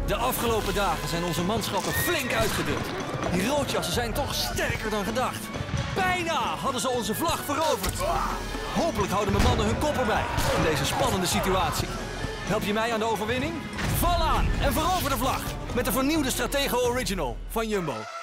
De afgelopen dagen zijn onze manschappen flink uitgedund. Die roodjassen zijn toch sterker dan gedacht. Bijna hadden ze onze vlag veroverd. Hopelijk houden mijn mannen hun kop erbij in deze spannende situatie. Help je mij aan de overwinning? Val aan en verover de vlag met de vernieuwde Stratego Original van Jumbo.